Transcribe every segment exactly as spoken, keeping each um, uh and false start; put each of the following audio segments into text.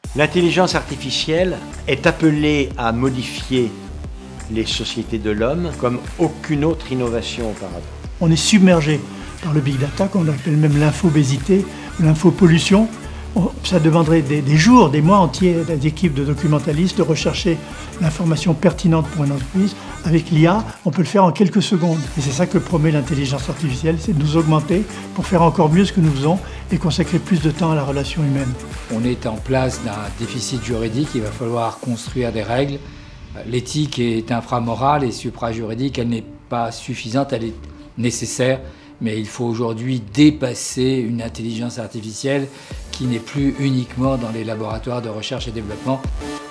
L'intelligence artificielle est appelée à modifier les sociétés de l'homme comme aucune autre innovation auparavant. On est submergé par le big data, qu'on appelle même l'infobésité, l'infopollution. Ça demanderait des, des jours, des mois entiers des équipes de documentalistes de rechercher l'information pertinente pour une entreprise. Avec l'I A, on peut le faire en quelques secondes. Et c'est ça que promet l'intelligence artificielle, c'est de nous augmenter pour faire encore mieux ce que nous faisons et consacrer plus de temps à la relation humaine. On est en place d'un déficit juridique, il va falloir construire des règles. L'éthique est inframorale et supra-juridique, elle n'est pas suffisante, elle est nécessaire. Mais il faut aujourd'hui dépasser une intelligence artificielle qui n'est plus uniquement dans les laboratoires de recherche et développement.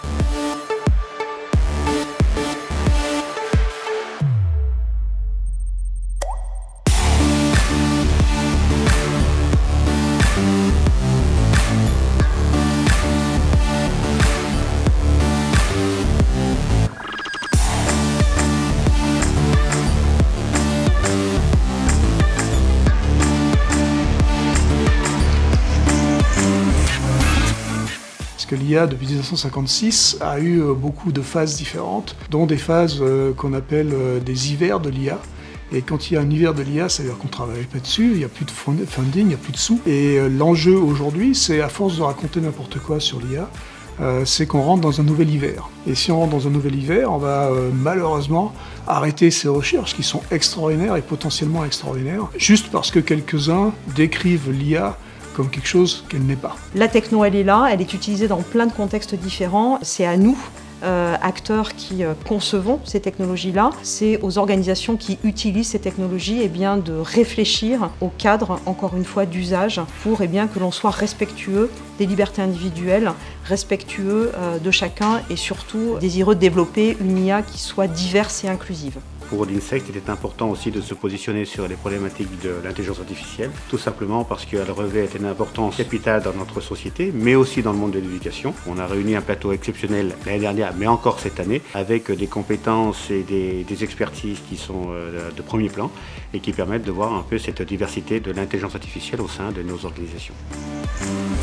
Que l'I A, depuis mille neuf cent cinquante-six, a eu beaucoup de phases différentes, dont des phases qu'on appelle des hivers de l'I A. Et quand il y a un hiver de l'I A, ça veut dire qu'on ne travaille pas dessus, il n'y a plus de funding, il n'y a plus de sous. Et l'enjeu aujourd'hui, c'est à force de raconter n'importe quoi sur l'I A, euh, c'est qu'on rentre dans un nouvel hiver. Et si on rentre dans un nouvel hiver, on va euh, malheureusement arrêter ces recherches qui sont extraordinaires et potentiellement extraordinaires, juste parce que quelques-uns décrivent l'I A comme quelque chose qu'elle n'est pas. La techno, elle est là, elle est utilisée dans plein de contextes différents. C'est à nous, euh, acteurs qui euh, concevons ces technologies-là, c'est aux organisations qui utilisent ces technologies eh bien, de réfléchir au cadre, encore une fois, d'usage pour eh bien, que l'on soit respectueux des libertés individuelles, respectueux euh, de chacun et surtout désireux de développer une I A qui soit diverse et inclusive. Pour l'Insect, il est important aussi de se positionner sur les problématiques de l'intelligence artificielle, tout simplement parce qu'elle revêt une importance capitale dans notre société, mais aussi dans le monde de l'éducation. On a réuni un plateau exceptionnel l'année dernière, mais encore cette année, avec des compétences et des, des expertises qui sont de premier plan et qui permettent de voir un peu cette diversité de l'intelligence artificielle au sein de nos organisations.